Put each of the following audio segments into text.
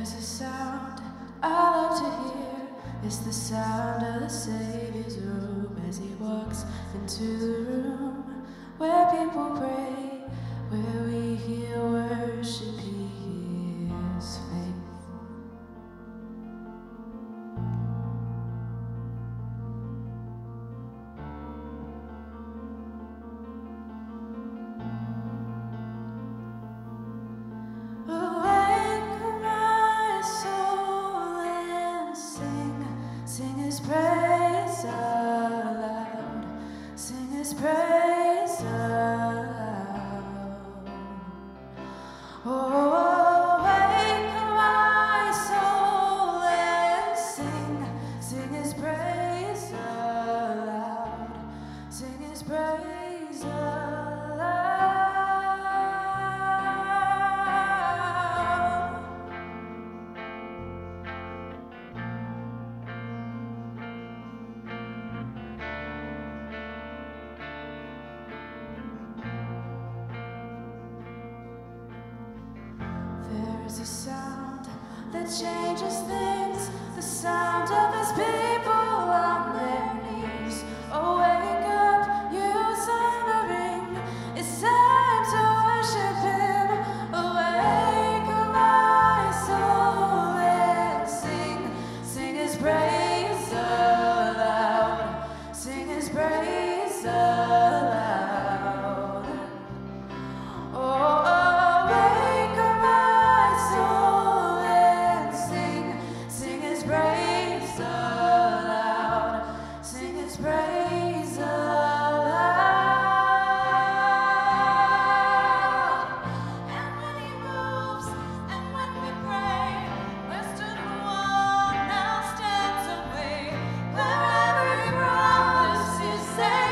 is a sound I love to hear. It's the sound of the Savior's robe as he walks into the room where people pray, where we hear worship, he hears faith. Praise aloud, sing his praise aloud. Oh, wake my soul and sing his praise aloud, sing his praise aloud. There's a sound that changes things, the sound of his people on their knees. Oh, wake up, you slumbering, it's time to worship him. Awake, my soul, and sing his praise aloud, sing his praise aloud. Oh, praise aloud, sing his praise aloud. And when he moves, and when we pray, where stood one now stands away. Wherever he promises,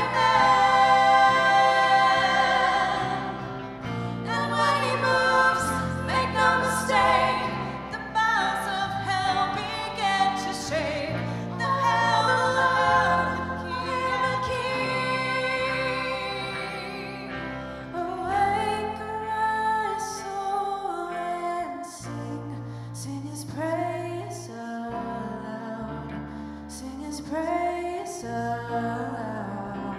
amen. And when he moves, make no mistake, the bounds of hell begin to shake. The hell alone, King of Kings. Awake, my soul, and sing his praise aloud, sing his praise aloud.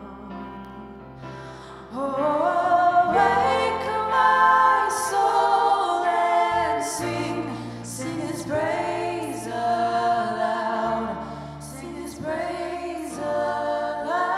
Oh, awake, my soul, and sing his praise aloud, sing his praise aloud.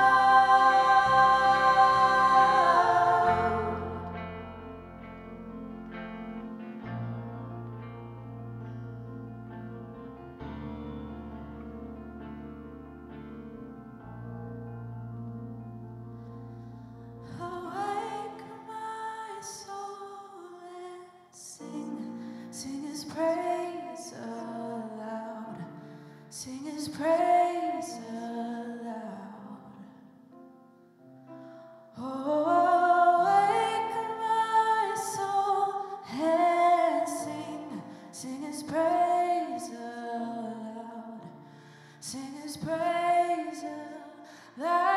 Awake, my soul, and sing his praise aloud, sing his praise aloud. Oh, awake, my soul, and sing his praise aloud, sing his praise aloud.